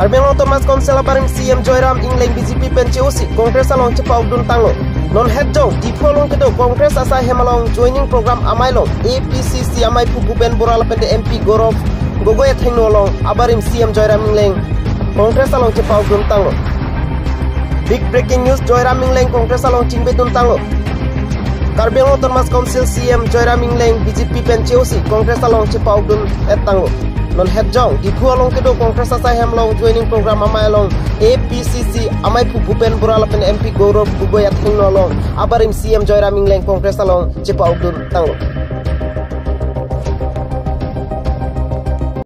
Karbeng Thomas Konsel Abarim CEM Joyram Engleng BJP Penceosi Kongres along Cepa-ok dun tango non headjong di pholong kedo Kongres asa hemalong joining program amailong APCC amai pugu ben boral pende MP Gorov gogoya thengnolong Abarim CEM Joyram Engleng Kongres along Cepa-ok dun tango. Big breaking news Joyram Engleng Kongres along Cingbe dun tango. Karbeng Thomas Konsel CEM Joyram Engleng BJP Penceosi Kongres along Cepa-ok dun tango non headjong di pholong kedo Kongres asa hemalong joining program amailong APCC amai pugu ben boral pende MP Gorov gogoya thengnolong Abarim CEM Joyram Engleng Kongres along Cepa-ok dun tango.